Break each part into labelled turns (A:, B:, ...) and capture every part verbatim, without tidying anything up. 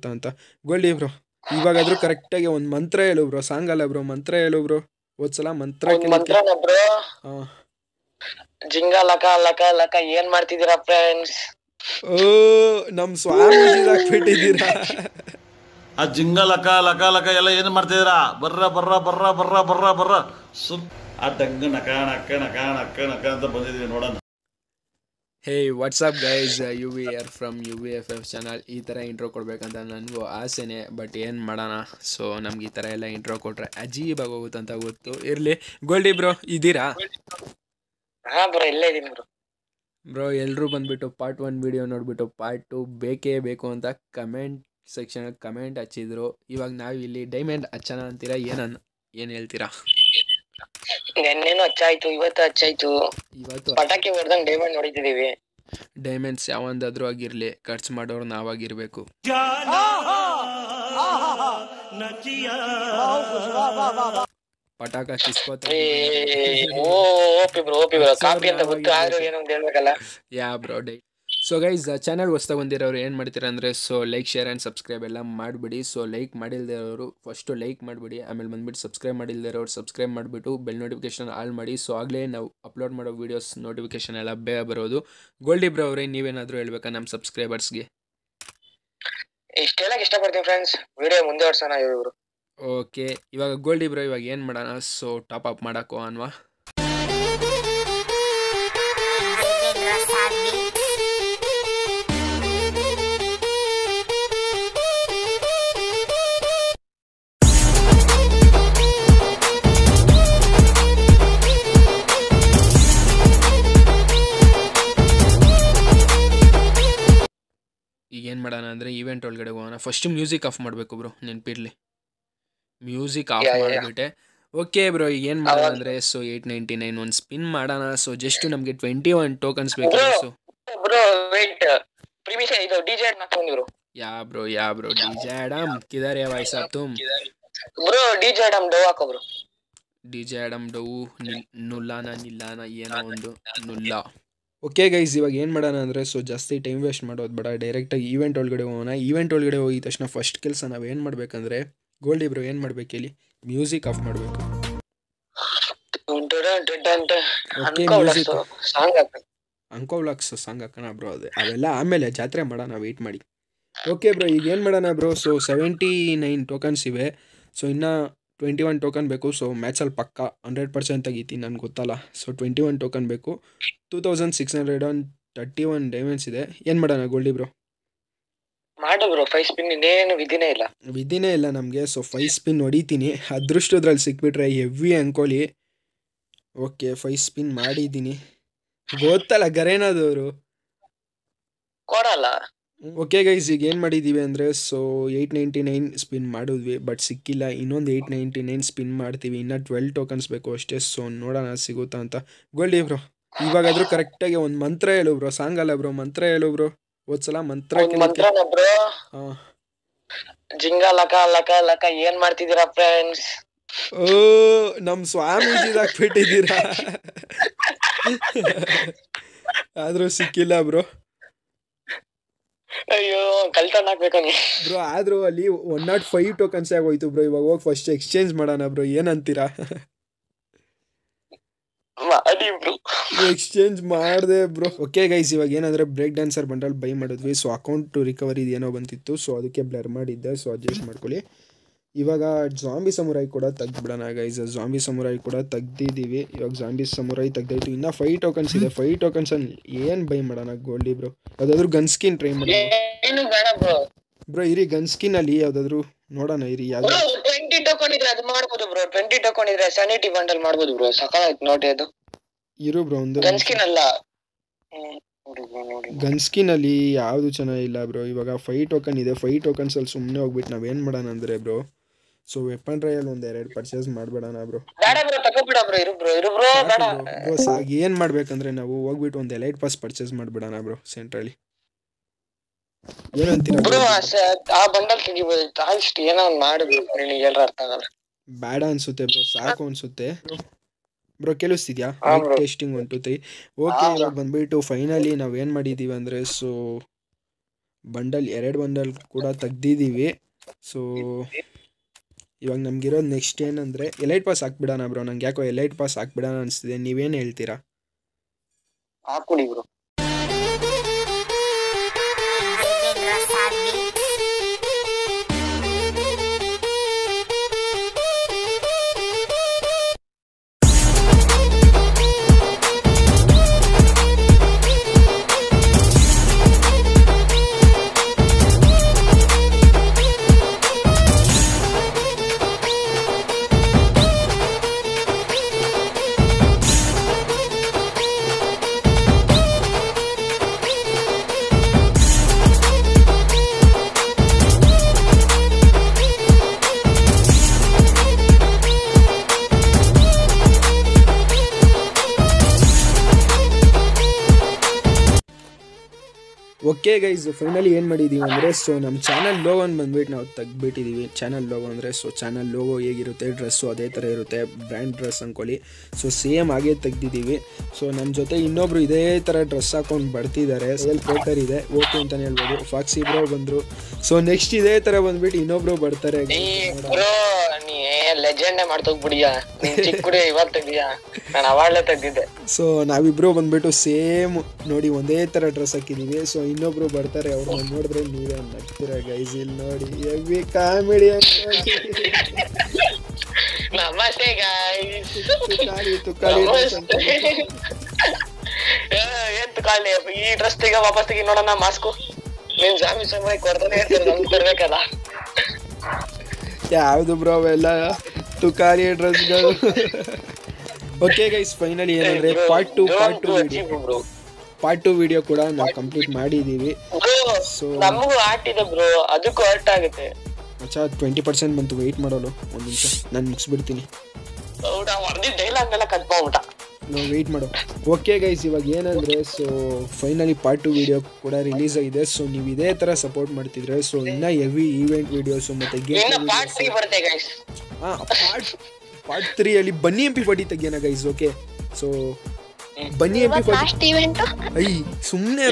A: ಸಿಗುತ್ತಾ ಅಂತ. Goldie bro ಇವಾಗಾದ್ರೂ ಕರೆಕ್ಟಾಗಿ ಒಂದು ಮಂತ್ರ ಹೇಳು ಬ್ರೋ, ಸಾಂಗ್ ಅಲ್ಲ ಬ್ರೋ, ಮಂತ್ರ ಹೇಳು ಬ್ರೋ. ಹೋದ್ಸಲ ಮಂತ್ರ
B: ಮಂತ್ರನ ಬ್ರೋ. ಜಿಂಗ ಲಕ ಲಕ ಲಕ ಏನ್ ಮಾಡ್ತಿದ್ದೀರಾ ಫ್ರೆಂಡ್ಸ್?
A: ಓ ನಮ್ ಸ್ವಾಮೀಜಿ ಹಾಕ್ಬಿಟ್ಟಿದ್ದೀರಾ.
C: ಆ ಜಿಂಗ ಲಕ ಲಕ ಲಕ ಎಲ್ಲ ಏನ್ ಮಾಡ್ತಿದ್ದೀರಾ? ಬರ್ರ ಬರ್ರ ಬರ್ರ ಬರ್ರ ಬರ್ರ ಬರ್ರ ಸುಮ್ ಆ ಡಂಗ ನಕ ನಕ್ಕ ನಕ ನಕ್ಕ ನಕ ಅಂತ ಬಂದಿದ್ವಿ ನೋಡೋಣ.
A: Hey what's up guys, UV R from UVF channel. ಈ ಥರ ಇಂಟ್ರೋ ಕೊಡ್ಬೇಕಂತ ನನಗೂ ಆಸೆನೇ, ಬಟ್ ಏನು ಮಾಡೋಣ. ಸೊ ನಮ್ಗೆ ಈ ಥರ ಎಲ್ಲ ಇಂಟ್ರೋ ಕೊಟ್ರೆ ಅಜೀಬಾಗಿ ಹೋಗುತ್ತೆ ಅಂತ ಗೊತ್ತು. ಇರಲಿ. ಗೋಲ್ಡಿ ಬ್ರೋ ಇದ್ದೀರಾ?
B: ಹಾ ಬ್ರೋ ಇಲ್ಲೇ ಇದೀನಿ ಬ್ರೋ.
A: ಬ್ರೋ ಎಲ್ಲರೂ ಬಂದುಬಿಟ್ಟು ಪಾರ್ಟ್ ಒನ್ ವಿಡಿಯೋ ನೋಡಿಬಿಟ್ಟು ಪಾರ್ಟ್ ಟು ಬೇಕೇ ಬೇಕು ಅಂತ ಕಮೆಂಟ್ ಸೆಕ್ಷನ್ ಕಮೆಂಟ್ ಹಚ್ಚಿದ್ರು. ಇವಾಗ ನಾವು ಇಲ್ಲಿ ಡೈಮಂಡ್ ಹಚ್ಚೋಣ ಅಂತೀರಾ? ಏನನ್ನ ಏನು ಹೇಳ್ತೀರಾ?
B: ನೆನ್ನೆನೂ ಹಚ್ಚಾಯ್ತು, ಇವತ್ತು ಹಚ್ಚಾಯ್ತು. ಇವತ್ತು ಪಟಾಕಿ ಹೊಡೆದಂಗೆ ಡೈಮಂಡ್ ನೋಡಿದ್ದೀವಿ.
A: ಡೈಮಂಡ್ಸ್ ಯಾವಂದಾದ್ರೂ ಆಗಿರಲಿ, ಖರ್ಚು ಮಾಡೋರು ನಾವಾಗಿರಬೇಕು. ಪಟಾಕ ಯಾ ಬ್ರೋ ಡೈ. ಸೊ ಗೈಸ್ ಚಾನಲ್ ಹೊಸ್ದಾಗಿ ಬಂದಿರೋರು ಏನು ಮಾಡ್ತೀರಾ ಅಂದರೆ, so like share and subscribe ಎಲ್ಲ ಮಾಡಿಬಿಡಿ. ಸೊ ಲೈಕ್ ಮಾಡಿಲ್ಲದೆ ಇರೋರು ಫಸ್ಟು ಲೈಕ್ ಮಾಡಿಬಿಡಿ, ಆಮೇಲೆ ಬಂದುಬಿಟ್ಟು ಸಬ್ಸ್ಕ್ರೈಬ್ ಮಾಡಿಲ್ಲದೆ ಇರೋರು ಸಬ್ಸ್ಕ್ರೈಬ್ ಮಾಡಿಬಿಟ್ಟು ಬೆಲ್ ನೋಟಿಫಿಕೇಶನ್ ಆಲ್ ಮಾಡಿ. ಸೊ ಆಗಲೇ ನಾವು ಅಪ್ಲೋಡ್ ಮಾಡೋ ವೀಡಿಯೋಸ್ ನೋಟಿಫಿಕೇಶನ್ ಎಲ್ಲ ಬೇಗ ಬರೋದು. ಗೋಲ್ಡಿ ಬ್ರೋ ಅವರೇ ನೀವೇನಾದರೂ ಹೇಳ್ಬೇಕಾ ನಮ್ಮ ಸಬ್ಸ್ಕ್ರೈಬರ್ಸ್ಗೆ?
B: ಇಷ್ಟೆಲ್ಲ ಇಷ್ಟಪಡ್ತೀನಿ ಫ್ರೆಂಡ್ಸ್, ವಿಡಿಯೋ ಮುಂದೆ ವರ್ಷನ ಇವರು.
A: ಓಕೆ ಇವಾಗ ಗೋಲ್ಡಿ ಬ್ರೋ ಇವಾಗ ಏನು ಮಾಡೋಣ? ಸೊ ಟಾಪ್ ಅಪ್ ಮಾಡೋಕ್ಕೋ ಅನ್ವಾ? ಈಗ ಏನು ಮಾಡೋಣ ಅಂದರೆ ಈವೆಂಟ್ ಒಳಗಡೆ ಹೋಗೋಣ. ಫಸ್ಟ್ ಮ್ಯೂಸಿಕ್ ಆಫ್ ಮಾಡಬೇಕು ಬ್ರೋ, ನೆನಪಿರಲಿ. ಮ್ಯೂಸಿಕ್ ಆಫ್ ಮಾಡಿಬಿಟ್ಟೆ. ಓಕೆ ಬ್ರೋ ಈಗ ಏನು ಮಾಡೋಣ ಅಂದರೆ, ಸೊ ಏಯ್ಟ್ ನೈಂಟಿ ನೈನ್ ಒಂದು ಸ್ಪಿನ್ ಮಾಡೋಣ. ಸೊ ಜಸ್ಟ್ ನಮಗೆ ಟ್ವೆಂಟಿ ಒನ್ ಟೋಕನ್ಸ್ ಬೇಕು. So yeah bro yeah bro DJ Adam ಕಿಧರ್ ಹೈ ಭಾई साहब तुम?
B: ಬ್ರೋ ಡಿಜೆ ಆಡಮ್ ಡೋ ಹಾಕೋ ಬ್ರೋ.
A: ಡಿಜೆ ಆಡಮ್ ಡೋ ನುಲ್ಲಾನ ನಿಲ್ಲಾನ ಏನೋ ಒಂದು ನುಲ್ಲ. ಓಕೆ ಗೈಸ್ ಇವಾಗ ಏನು ಮಾಡೋಣ ಅಂದರೆ, ಸೊ ಜಾಸ್ತಿ ಟೈಮ್ ವೇಸ್ಟ್ ಮಾಡೋದು ಬೇಡ, ಡೈರೆಕ್ಟಾಗಿ ಈವೆಂಟ್ ಒಳಗಡೆ ಹೋಗೋಣ. ಈವೆಂಟ್ ಒಳಗಡೆ ಹೋಗಿದ ತಕ್ಷಣ ಫಸ್ಟ್ ಕೆಲಸ ನಾವು ಏನು ಮಾಡಬೇಕಂದ್ರೆ, ಗೋಲ್ಡಿ ಬ್ರೋ ಏನು ಮಾಡ್ಬೇಕು ಹೇಳಿ? ಮ್ಯೂಸಿಕ್ ಆಫ್ ಮಾಡಬೇಕು. ಓಕೆ ಮ್ಯೂಸಿಕ್ ಅಂಕೋ ವ್ಲಾಗ್ಸ್ ಸಾಂಗ್ ಹಾಕೋಣ ಬ್ರೋ. ಅದೇ ಅವೆಲ್ಲ ಆಮೇಲೆ ಜಾತ್ರೆ ಮಾಡೋಣ, ವೆಯ್ಟ್ ಮಾಡಿ. ಓಕೆ ಬ್ರೋ ಈಗ ಏನು ಮಾಡೋಣ bro? So seventy nine tokens ಇವೆ. ಸೊ ಇನ್ನೂ ಟ್ವೆಂಟಿ ಒನ್ ಟೋಕನ್ ಬೇಕು. ಸೊ ಮ್ಯಾಚಲ್ಲಿ ಪಕ್ಕ ಹಂಡ್ರೆಡ್ ಪರ್ಸೆಂಟ್ ತೆಗಿತೀನಿ, ನನಗೆ ಗೊತ್ತಲ್ಲ. ಸೊ ಟ್ವೆಂಟಿ ಒನ್ ಟೋಕನ್ ಬೇಕು. Two thousand six hundred one thirty one diamonds ಇದೆ. ಏನು ಮಾಡೋಣ ಗೋಲ್ಡಿ ಬ್ರೋ?
B: ಮಾಡು ಬ್ರೋ, ಫೈವ್ ಸ್ಪಿನ್ ಇನ್ನೇನು ವಿಧಿನೇ ಇಲ್ಲ.
A: ವಿಧಿನೇ ಇಲ್ಲ ನಮಗೆ. ಸೊ ಫೈವ್ ಸ್ಪಿನ್ ಹೊಡಿತೀನಿ, ಅದೃಷ್ಟದ್ರಲ್ಲಿ ಸಿಕ್ಬಿಟ್ರೆ ಹೆವಿ ಅನ್ಕೊಳ್ಳಿ. ಓಕೆ ಫೈವ್ ಸ್ಪಿನ್ ಮಾಡಿದ್ದೀನಿ, ಗೊತ್ತಲ್ಲ ಗರೇನಾದವರು
B: ಕೊಡಲ್ಲ.
A: ಓಕೆ ಗೈಸ್ ಈಗ ಏನು ಮಾಡಿದ್ದೀವಿ ಅಂದರೆ, so eight ninety nine spin ಮಾಡಿದ್ವಿ, ಬಟ್ ಸಿಕ್ಕಿಲ್ಲ. ಇನ್ನೊಂದು ಏಯ್ಟ್ ನೈಂಟಿ ನೈನ್ ಸ್ಪಿನ್ ಮಾಡ್ತೀವಿ. ಇನ್ನೂ ಟ್ವೆಲ್ ಟೋಕನ್ಸ್ ಬೇಕು ಅಷ್ಟೇ. ಸೊ ನೋಡೋಣ ಸಿಗುತ್ತಾ ಅಂತ. ಗೋಲ್ಡಿ ಬ್ರೋ ಇವಾಗಾದ್ರೂ ಕರೆಕ್ಟಾಗಿ ಒಂದು ಮಂತ್ರ ಹೇಳು ಬ್ರೋ, ಸಾಂಗ್ ಅಲ್ಲ ಬ್ರೋ, ಮಂತ್ರ ಹೇಳು ಬ್ರೋ. ಹೋದ್ಸಲ ಮಂತ್ರ
B: ಜಿಂಗ ಲಕ ಲಕ ಲಕ ಏನ್ ಮಾಡ್ತಿದ್ದೀರಾ ಫ್ರೆಂಡ್ಸ್?
A: ಓ ನಮ್ ಸ್ವಾಮೀಜಿ ಹಾಕ್ಬಿಟ್ಟಿದ್ದೀರಾ. ಆದ್ರೂ ಸಿಕ್ಕಿಲ್ಲ ಬ್ರೋ.
B: ಅಯ್ಯೋ ಕಲ್ತನ್ ಹಾಕ್ಬೇಕು
A: ಬ್ರೋ. ಆದ್ರೂ ಅಲ್ಲಿ ಒನ್ ನಾಟ್ ಫೈವ್ ಟೋಕನ್ಸ್ ಆಗೋಯ್ತು ಬ್ರೋ. ಇವಾಗ ಹೋಗಿ ಫಸ್ಟ್ ಎಕ್ಸ್ಚೇಂಜ್ ಮಾಡೋಣ ಬ್ರೋ, ಏನಂತೀರಾ? ಎಕ್ಸ್ಚೇಂಜ್ ಮಾಡಿದೆ ಬ್ರೋ. ಓಕೆ ಗೈಸ್ ಇವಾಗ ಏನಂದ್ರೆ ಬ್ರೇಕ್ ಡ್ಯಾನ್ಸರ್ ಬಂಡಲ್ ಬೈ ಮಾಡಿದ್ವಿ. ಸೊ ಅಕೌಂಟ್ ರಿಕವರಿ ಏನೋ ಬಂತಿತ್ತು, ಸೊ ಅದಕ್ಕೆ ಬ್ಲರ್ ಮಾಡಿದ್ದೆ. ಸೊ ಅಡ್ಜಸ್ಟ್ ಮಾಡ್ಕೊಳ್ಳಿ. ಇವಾಗ ಜಾಂಬಿ ಸಮುರಾಯಿ ಕೂಡ ತೆಗ್ದುಬಿಡೋಣ ಗೈಸ್. ಜಾಂಬಿ ಸಮುರಾಯಿ ಕೂಡ ತೆಗ್ದಿದ್ದೀವಿ. ಇವಾಗ ಜಾಂಬಿ ಸಮುರಾಯಿ ತೆಗ್ದಾಯ್ತು. ಇನ್ನೂ ಫೈವ್ ಟೋಕನ್ಸ್ ಇದೆ. ಫೈವ್ ಟೋಕನ್ಸ್ ಅಲ್ಲಿ ಏನು ಬೈ ಮಾಡೋಣ ಗೋಲ್ಡಿ ಬ್ರೋ? ಯಾವುದಾದ್ರೂ ಗನ್ ಸ್ಕಿನ್ ಟ್ರೈ ಮಾಡೋಣ ಬ್ರೋ. ಇರಿ ಗನ್ ಸ್ಕಿನ್ ಅಲ್ಲಿ ಯಾವುದಾದ್ರೂ ನೋಡೋಣ ಇರಿ. ಯಾವ್ದು
B: ಟ್ವೆಂಟಿ ಟೋಕನ್ ಇದ್ರೆ ಅದು ಮಾಡ್ಬೋದು ಬ್ರೋ. ಟ್ವೆಂಟಿ ಟೋಕನ್ ಇದ್ರೆ ಸ್ಯಾನಿಟಿ ಬಂಡಲ್ ಮಾಡ್ಬೋದು ಬ್ರೋ. ಸಕಾಲಾಯ್ತು ನೋಡಿ ಅದು.
A: ಇರು ಬ್ರೋ ಒಂದು
B: ಗನ್ ಸ್ಕಿನ್ ಅಲ್ಲ,
A: ಗನ್ ಸ್ಕಿನ್ ಅಲ್ಲಿ ಯಾವುದು ಚೆನ್ನಾಗಿಲ್ಲ ಬ್ರೋ. ಇವಾಗ ಫೈವ್ ಟೋಕನ್ ಇದೆ. ಫೈವ್ ಟೋಕನ್ಸ್ ಅಲ್ಲಿ ಸುಮ್ಮನೆ ಹೋಗ್ಬಿಟ್ಟು ನಾವೇನು ಮಾಡೋಣ ಅಂದರೆ ಬ್ರೋ, ಸೊ ವೆಪನ್ ರೈಲ್ ಒಂದು ಎರಡು ಪರ್ಚೇಸ್ ಮಾಡ್ಬೇಡಣ ಬ್ರೋ. ಬ್ರೋ ಸಾಗ ಏನು ಮಾಡ್ಬೇಕಂದ್ರೆ ನಾವು ಹೋಗ್ಬಿಟ್ಟು ಒಂದು ಎಲೈಟ್ ಪಾಸ್ ಪರ್ಚೇಸ್ ಮಾಡ್ಬಿಡೋಣ ಬ್ರೋ ಸೆಂಟ್ರಲ್ಲಿ. ಏನಂತೀರಾ
B: ಬ್ರೋ? ಆ ಬಂಡಲ್ ತೆಗಿಬೋದು ಅಷ್ಟು ಏನೋ ಒಂದು ಮಾಡಬೇಕು. ನಿನಗೆ ಎಲ್ಲರೂ ಅರ್ಥ ಆಗಲ್ಲ.
A: ಬೇಡ ಅನ್ಸುತ್ತೆ ಬ್ರೋ, ಸಾಕು ಅನ್ಸುತ್ತೆ ಬ್ರೋ. ಕೇಳಿಸ್ತಿದ್ಯಾ? Testing one two three. Okay ಇವಾಗ ಬಂದ್ಬಿಟ್ಟು ಫೈನಲಿ ನಾವು ಏನು ಮಾಡಿದ್ದೀವಿ ಅಂದರೆ, ಸೊ ಬಂಡಲ್ ಎರಡು ಬಂಡಲ್ ಕೂಡ ತೆಗ್ದಿದ್ದೀವಿ. ಸೊ ಇವಾಗ ನಮಗಿರೋದು ನೆಕ್ಸ್ಟ್ ಏನಂದರೆ ಎಲೈಟ್ ಪಾಸ್ ಹಾಕ್ಬಿಡೋಣ ಬ್ರೋ. ನಂಗೆ ಯಾಕೋ ಎಲೈಟ್ ಪಾಸ್ ಹಾಕ್ಬಿಡೋಣ ಅನಿಸ್ತಿದೆ. ನೀವೇನು ಹೇಳ್ತೀರಾ?
B: ಹಾಕ್ಬಿಡಿ ಬ್ರೋ.
A: ಓಕೆ ಗೈಸ್, ಫೈನಲಿ ಏನು ಮಾಡಿದ್ದೀವಿ ಅಂದರೆ ಸೊ ನಮ್ಮ ಚಾನಲ್ ಲೋಗೋನ ಬಂದುಬಿಟ್ಟು ನಾವು ತೆಗ್ದುಬಿಟ್ಟಿದ್ದೀವಿ. ಚಾನಲ್ ಲೋಗೋ ಅಂದರೆ ಸೊ ಚಾನಲ್ ಲೋಗೋ ಹೇಗಿರುತ್ತೆ, ಡ್ರೆಸ್ಸು ಅದೇ ಥರ ಇರುತ್ತೆ, ಬ್ರ್ಯಾಂಡ್ ಡ್ರೆಸ್ ಅಂದ್ಕೊಳ್ಳಿ. ಸೊ ಸೇಮ್ ಹಾಗೇ ತೆಗ್ದಿದ್ದೀವಿ. ಸೊ ನಮ್ಮ ಜೊತೆ ಇನ್ನೊಬ್ರು ಇದೇ ಥರ ಡ್ರೆಸ್ ಹಾಕೊಂಡು ಬರ್ತಿದ್ದಾರೆ. ಎಲ್ ಪೇಪರ್ ಇದೆ, ಓಕೆ ಅಂತಲೇ ಹೇಳ್ಬೋದು. ಫಾಕ್ಸಿ ಬ್ರೋ ಬಂದರು. ಸೊ ನೆಕ್ಸ್ಟ್ ಇದೇ ಥರ ಬಂದುಬಿಟ್ಟು ಇನ್ನೊಬ್ರು ಬರ್ತಾರೆ.
B: ಲೆಜೆಂಡೇ ಮಾಡ್ತೋಗ್ಬಿಡಿಯಾ, ಚಿಕ್ಕ ಹುಡುಗ ಇವತ್ತು ತೆಗಿಯಾ, ನಾನು ಅವಾಗ್ಲೇ ತೆಗ್ದಿದ್ದೆ.
A: ಸೊ ನಾವಿಬ್ರು ಬಂದ್ಬಿಟ್ಟು ಸೇಮ್ ನೋಡಿ ಒಂದೇ ತರ ಡ್ರೆಸ್ ಹಾಕಿದೀವಿ. ಸೊ ಇನ್ನೊಬ್ರು ಬರ್ತಾರೆ, ಅವ್ರು ನೋಡಿದ್ರೆ ನೀವೇ ನಗ್ತೀರಾ ಗೈಸ್. ಇಲ್ಲಿ ನೋಡಿ ಹೆವಿ ಕಾಮಿಡಿ.
B: ನಮಸ್ತೆ ಗೈಸ್.
A: ತುಕಾಲಿ ತುಕಾಲಿ
B: ಏನ್ ತುಕಾಲಿ, ಈ ಡ್ರೆಸ್ ತೆಗ ವಾಪಸ್ ತೆಗಿ ನೋಡೋಣ. ಮಾಸ್ಕು ನೀನ್ ಜಾಮಿ ಸಮಯ ಕೊಡ್ತಾನೆ ಇರ್ತಾರೆ, ನಮ್ಗೆ ತರ್ಬೇಕಲ್ಲ.
A: ಯಾವ್ದು ಬ್ರೋ ಅವೆಲ್ಲ ತುಕಾಲಿ ಡ್ರೆಸ್ಗಳು. ಓಕೆ ಗೈಸ್, ಫೈನಲಿ ಏನಂದ್ರೆ part two part two video part two video ಕೂಡ ನಾವು ಕಂಪ್ಲೀಟ್ ಮಾಡಿದೀವಿ. ಸೊ
B: ನಮಗೂ ಆರ್ಟ್ ಇದೆ ಬ್ರೋ, ಅದಕ್ಕೂ ಆರ್ಟ್ ಆಗುತ್ತೆ.
A: ಮಚ್ಚಾ ಟ್ವೆಂಟಿ ಪರ್ಸೆಂಟ್ ಬಂತು, ವೆಯ್ಟ್ ಮಾಡೋಳು ಒಂದು ನಿಮಿಷ, ನಾನು ಮುಗಿಸ್ಬಿಡ್ತೀನಿ.
B: ಡೈಲಾಗ್ ಎಲ್ಲ ಕಟ್ ಮಾಡ್ಬಿಟ್ಟ,
A: ನಾವು ವೆಯ್ಟ್ ಮಾಡೋ. ಓಕೆ ಗೈಸ್, ಇವಾಗ ಏನಂದರೆ so finally part two video ಕೂಡ ರಿಲೀಸ್ ಆಗಿದೆ. ಸೊ ನೀವು ಇದೇ ಥರ ಸಪೋರ್ಟ್ ಮಾಡ್ತಿದ್ರೆ ಸೊ ಇನ್ನೂ ಹೆವಿ ಈವೆಂಟ್ ವಿಡಿಯೋಸು ಮತ್ತು ಗೇಮ್
B: ಪಾರ್ಟ್ ತ್ರೀ ಬರುತ್ತೆ ಗೈಸ್.
A: ಹಾಂ, ಪಾರ್ಟ್ ಪಾರ್ಟ್ ತ್ರೀ ಅಲ್ಲಿ ಬನ್ನಿ ಎಂ ಪಿ ಫಾರ್ಟಿ ತೆಗಿಯೋಣ ಗೈಸ್. ಓಕೆ, ಸೊ ಬನ್ನಿ ಎಂ ಪಿ ಫಾರ್ಟಿ ಐ ಸುಮ್ಮನೆ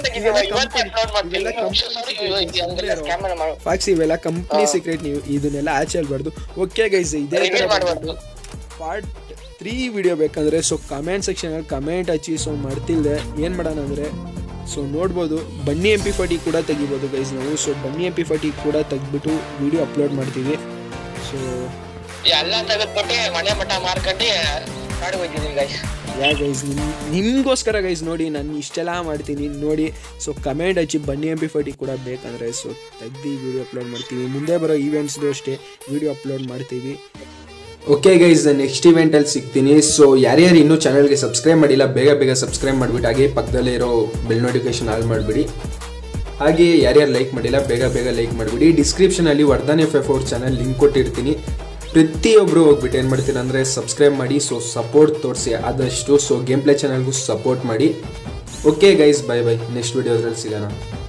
A: ಫಾಕ್ಸ್ ಇವೆಲ್ಲ ಕಂಪ್ನಿ ಸೀಕ್ರೆಟ್, ನೀವು ಇದನ್ನೆಲ್ಲ ಆಚೆ ಹೇಳ್ಬಾರ್ದು. ಓಕೆ ಗೈಸ್, ಇದೇ ಥರ ಪಾರ್ಟ್ ತ್ರೀ ವಿಡಿಯೋ ಬೇಕಂದರೆ ಸೊ ಕಮೆಂಟ್ ಸೆಕ್ಷನಲ್ಲಿ ಕಮೆಂಟ್ ಹಚ್ಚಿ. ಸೊ ಮಾಡ್ತಿಲ್ದೆ ಏನು ಮಾಡೋಣ ಅಂದರೆ ಸೊ ನೋಡ್ಬೋದು ಬನ್ನಿ ಎಂ ಪಿ ಫಾರ್ಟಿ ಕೂಡ ತೆಗಿಬೋದು ಗೈಸ್ ನಾವು. ಸೊ ಬನ್ನಿ ಎಂ ಪಿ ಫಾರ್ಟಿ ಕೂಡ ತೆಗ್ದುಬಿಟ್ಟು ವಿಡಿಯೋ ಅಪ್ಲೋಡ್ ಮಾಡ್ತೀವಿ. ಸೊ
B: ಎಲ್ಲ ತೆಗೆದ್ಬಿಟ್ಟು ಮನೆ ಮಠ ಮಾರ್ಕಂಡು ಕಾಡಿಗೆ ಹೋಗ್ತಿದ್ದೀವಿ ಗೈಸ್.
A: ಯಾ ಗೈಸ್, ನಿಮ್ ನಿಮಗೋಸ್ಕರ ಗೈಸ್ ನೋಡಿ ನಾನು ಇಷ್ಟೆಲ್ಲ ಮಾಡ್ತೀನಿ ನೋಡಿ. ಸೊ ಕಮೆಂಟ್ ಹಚ್ಚಿ ಬನ್ನಿ ಎಂ ಪಿ ಫಾರ್ಟಿ ಕೂಡ ಬೇಕಂದರೆ ಸೊ ತೆಗ್ದು ವಿಡಿಯೋ ಅಪ್ಲೋಡ್ ಮಾಡ್ತೀವಿ. ಮುಂದೆ ಬರೋ ಈವೆಂಟ್ಸ್ದು ಅಷ್ಟೇ ವಿಡಿಯೋ ಅಪ್ಲೋಡ್ ಮಾಡ್ತೀವಿ. ಓಕೆ ಗೈಸ್, ನೆಕ್ಸ್ಟ್ ಇವೆಂಟಲ್ಲಿ ಸಿಗ್ತೀನಿ. ಸೊ ಯಾರ್ಯಾರು ಇನ್ನೂ ಚಾನಲ್ಗೆ ಸಬ್ಸ್ಕ್ರೈಬ್ ಮಾಡಿಲ್ಲ ಬೇಗ ಬೇಗ ಸಬ್ಸ್ಕ್ರೈಬ್ ಮಾಡಿಬಿಟ್ಟು ಹಾಗೆ ಪಕ್ಕದಲ್ಲೇ ಇರೋ ಬೆಲ್ ನೋಟಿಫಿಕೇಶನ್ ಆಲ್ ಮಾಡಿಬಿಡಿ. ಹಾಗೆ ಯಾರ್ಯಾರು ಲೈಕ್ ಮಾಡಿಲ್ಲ ಬೇಗ ಬೇಗ ಲೈಕ್ ಮಾಡಿಬಿಡಿ. ಡಿಸ್ಕ್ರಿಪ್ಷನಲ್ಲಿ ವರ್ಧನ್ ಎಫ್ ಎಫ್ ಅವ್ರ ಚಾನಲ್ ಲಿಂಕ್ ಕೊಟ್ಟಿರ್ತೀನಿ. ಪ್ರತಿಯೊಬ್ಬರು ಹೋಗ್ಬಿಟ್ಟು ಏನು ಮಾಡ್ತೀನಿ ಅಂದರೆ ಸಬ್ಸ್ಕ್ರೈಬ್ ಮಾಡಿ. ಸೊ ಸಪೋರ್ಟ್ ತೋರಿಸಿ ಆದಷ್ಟು. ಸೊ ಗೇಮ್ ಪ್ಲೇ ಚಾನಲ್ಗೂ ಸಪೋರ್ಟ್ ಮಾಡಿ. Okay guys, bye bye. Next ವಿಡಿಯೋದ್ರಲ್ಲಿ ಸಿಗೋಣ.